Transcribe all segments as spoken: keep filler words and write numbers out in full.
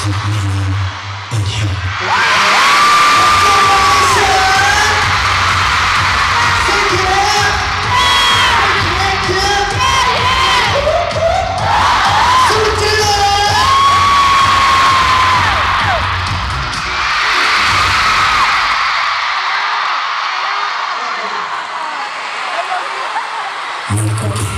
Sungmin and Heechul. Milky,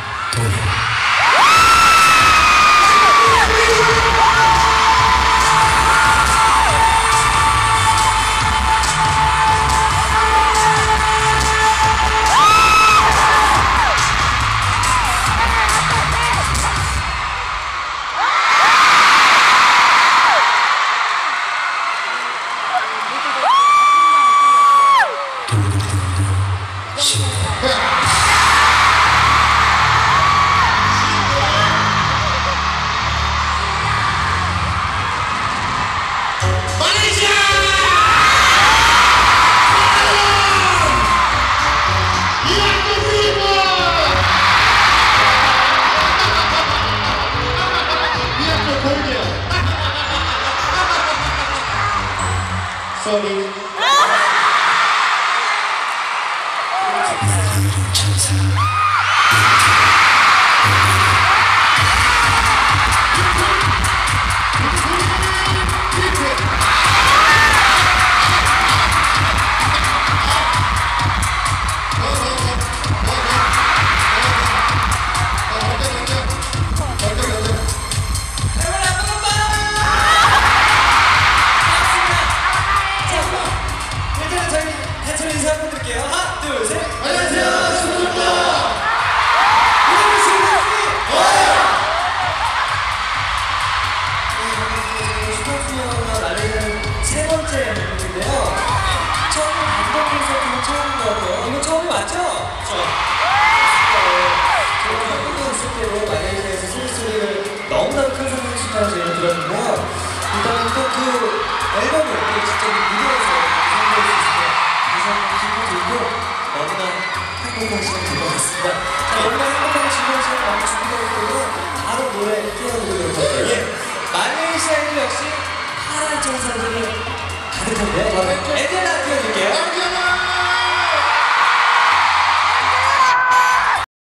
Sorry. 너무나도 큰 성공을 시켜서 저희가 들었는데요. 일단은 또 그 앨범을 직접 무대에서 선보일 수 있어서 다시 한번 기분 좋고 너무나 행복한 시간이 될 것 같습니다. 자, 너무나 행복한 즐거운 시간 많이 준비되어 있고 바로 노래 띄워드리도록 할게요. 예. 말레이시아에도 역시 파란 청사들이 가득한데요. 에덴